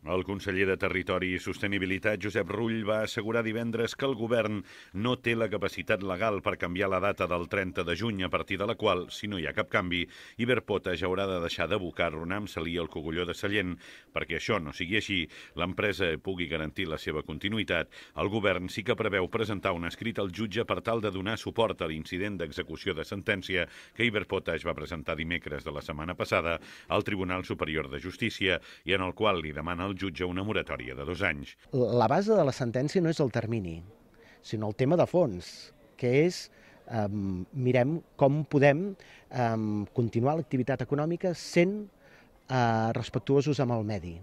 El conseller de Territori i Sostenibilitat, Josep Rull, va assegurar divendres que el govern no té la capacitat legal per canviar la data del 30 de juny, a partir de la qual, si no hi ha cap canvi, Iberpotash haurà de deixar d'abocar Runam Salí al Cogulló de Sallent. Perquè això no sigui així, l'empresa pugui garantir la seva continuïtat, el govern sí que preveu presentar un escrit al jutge per tal de donar suport a l'incident d'execució de sentència que Iberpotash va presentar dimecres de la setmana passada al Tribunal Superior de Justícia i en el qual li demana al jutge una moratòria de 2 anys. La base de la sentència no és el termini, sinó el tema de fons, que és mirem com podem continuar l'activitat econòmica sent respectuosos amb el medi.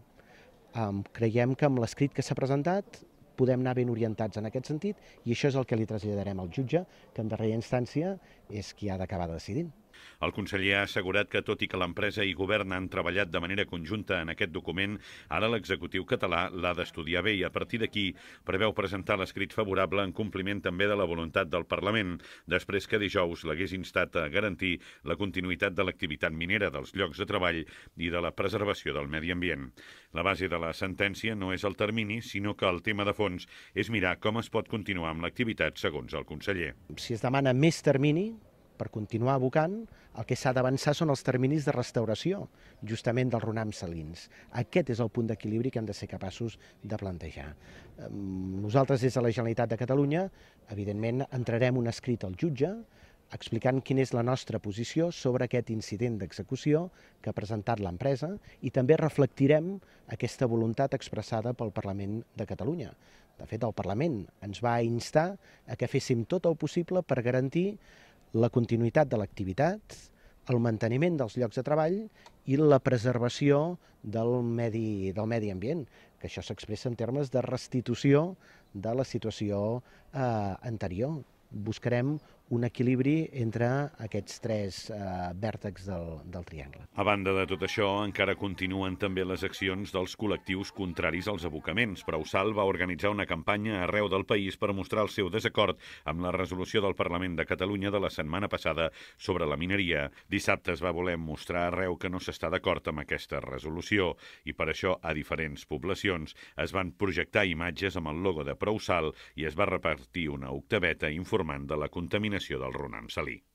Creiem que amb l'escrit que s'ha presentat podem anar ben orientats en aquest sentit i això és el que li traslladarem al jutge, que en darrera instància és qui ha d'acabar decidint. El conseller ha assegurat que, tot i que l'empresa i govern han treballat de manera conjunta en aquest document, ara l'executiu català l'ha d'estudiar bé i, a partir d'aquí, preveu presentar l'escrit favorable en compliment també de la voluntat del Parlament, després que dijous l'hagués instat a garantir la continuïtat de l'activitat minera, dels llocs de treball i de la preservació del medi ambient. La base de la sentència no és el termini, sinó que el tema de fons és mirar com es pot continuar amb l'activitat, segons el conseller. Si es demana més termini per continuar abocant, el que s'ha d'avançar són els terminis de restauració, justament dels runams salins. Aquest és el punt d'equilibri que hem de ser capaços de plantejar. Nosaltres, des de la Generalitat de Catalunya, evidentment, entrarem un escrit al jutge explicant quina és la nostra posició sobre aquest incident d'execució que ha presentat l'empresa i també reflectirem aquesta voluntat expressada pel Parlament de Catalunya. De fet, el Parlament ens va instar a que féssim tot el possible per garantir la continuïtat de l'activitat, el manteniment dels llocs de treball i la preservació del medi ambient, que això s'expressa en termes de restitució de la situació anterior. Buscarem un equilibri entre aquests tres vèrtexs del triangle. A banda de tot això, encara continuen també les accions dels col·lectius contraris als abocaments. Prousal va organitzar una campanya arreu del país per mostrar el seu desacord amb la resolució del Parlament de Catalunya de la setmana passada sobre la mineria. Dissabte es va voler mostrar arreu que no s'està d'acord amb aquesta resolució i per això a diferents poblacions es van projectar imatges amb el logo de Prousal i es va repartir una octaveta informant de la contaminació del runam salí.